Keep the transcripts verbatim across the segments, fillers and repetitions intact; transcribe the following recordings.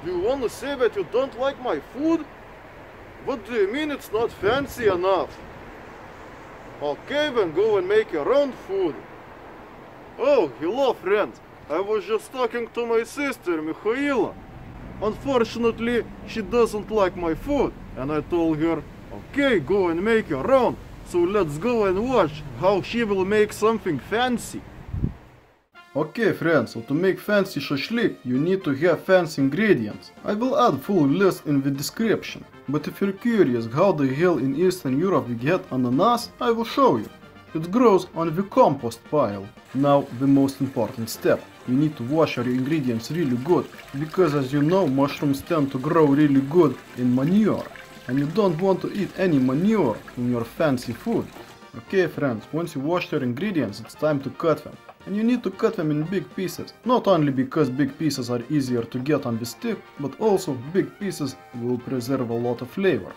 Do you want to say that you don't like my food? What do you mean it's not fancy enough? Okay, then go and make your own food. Oh, hello, friends. I was just talking to my sister, Mikhaila. Unfortunately, she doesn't like my food, and I told her, okay, go and make your own. So let's go and watch how she will make something fancy. Okay, friends, so to make fancy shashlik, you need to have fancy ingredients. I will add full list in the description. But if you're curious how the hell in Eastern Europe we get ananas, I will show you. It grows on the compost pile. Now the most important step. You need to wash your ingredients really good, because as you know, mushrooms tend to grow really good in manure. And you don't want to eat any manure in your fancy food. Okay, friends, once you wash your ingredients, it's time to cut them. And you need to cut them in big pieces, not only because big pieces are easier to get on the stick, but also big pieces will preserve a lot of flavor.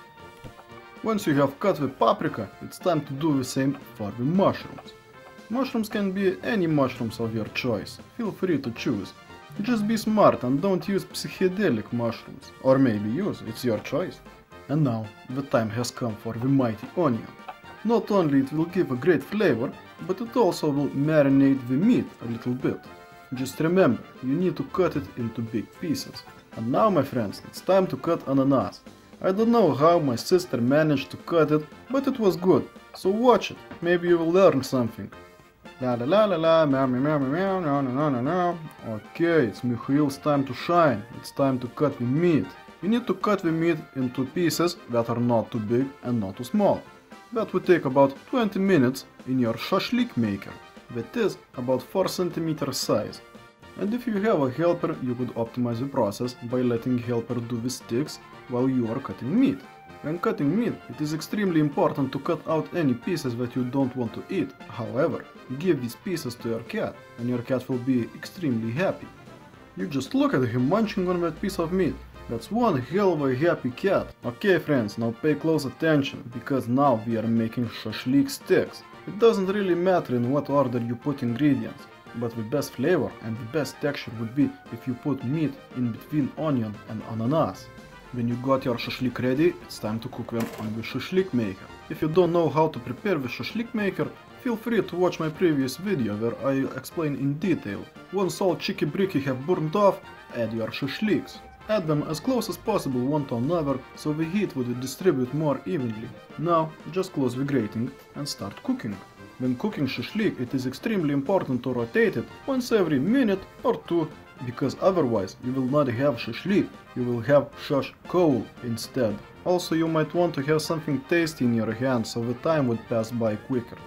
Once you have cut the paprika, it's time to do the same for the mushrooms. Mushrooms can be any mushrooms of your choice, feel free to choose. Just be smart and don't use psychedelic mushrooms, or maybe use, it's your choice. And now, the time has come for the mighty onion. Not only it will give a great flavor, but it also will marinate the meat a little bit. Just remember, you need to cut it into big pieces. And now, my friends, it's time to cut ananas. I don't know how my sister managed to cut it, but it was good. So watch it, maybe you will learn something. La la la la la, meow meow meow meow, no no no no no. Okay, it's Mikhail's time to shine. It's time to cut the meat. You need to cut the meat into pieces that are not too big and not too small. That would take about twenty minutes in your shashlik maker, that is about four centimeters size. And if you have a helper, you could optimize the process by letting helper do the sticks while you are cutting meat. When cutting meat, it is extremely important to cut out any pieces that you don't want to eat. However, give these pieces to your cat, and your cat will be extremely happy. You just look at him munching on that piece of meat. That's one hell of a happy cat. Okay, friends, now pay close attention, because now we are making shashlik sticks. It doesn't really matter in what order you put ingredients, but the best flavor and the best texture would be if you put meat in between onion and ananas. When you got your shashlik ready, it's time to cook them on the shashlik maker. If you don't know how to prepare the shashlik maker, feel free to watch my previous video where I explain in detail. Once all chicky bricky have burned off, add your shashliks. Add them as close as possible one to another, so the heat would distribute more evenly. Now, just close the grating and start cooking. When cooking shashlik, it is extremely important to rotate it once every minute or two, because otherwise you will not have shashlik, you will have shash kowl instead. Also, you might want to have something tasty in your hand, so the time would pass by quicker.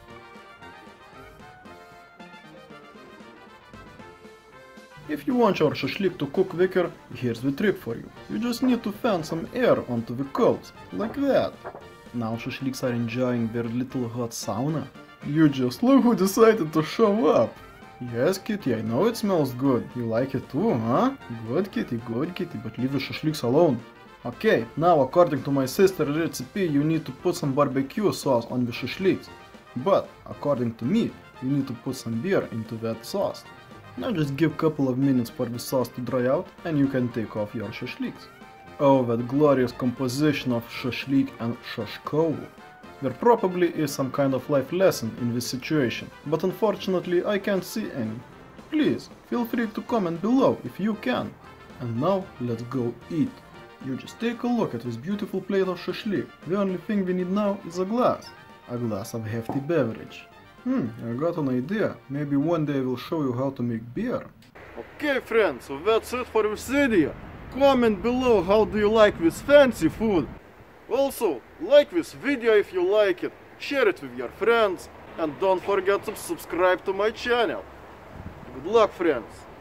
If you want your shashlik to cook quicker, here's the trick for you. You just need to fan some air onto the coals, like that. Now shashliks are enjoying their little hot sauna. You just look who decided to show up. Yes, Kitty, I know it smells good. You like it too, huh? Good, Kitty, good, Kitty, but leave the shashliks alone. Okay, now according to my sister's recipe, you need to put some barbecue sauce on the shashliks. But, according to me, you need to put some beer into that sauce. Now just give a couple of minutes for the sauce to dry out and you can take off your shashliks. Oh, that glorious composition of shashlik and shash kowl. There probably is some kind of life lesson in this situation, but unfortunately I can't see any. Please, feel free to comment below if you can. And now let's go eat. You just take a look at this beautiful plate of shashlik. The only thing we need now is a glass. A glass of hefty beverage. Hmm, I got an idea. Maybe one day I will show you how to make beer. Okay, friends, so that's it for this video. Comment below how do you like this fancy food. Also, like this video if you like it, share it with your friends, and don't forget to subscribe to my channel. Good luck, friends!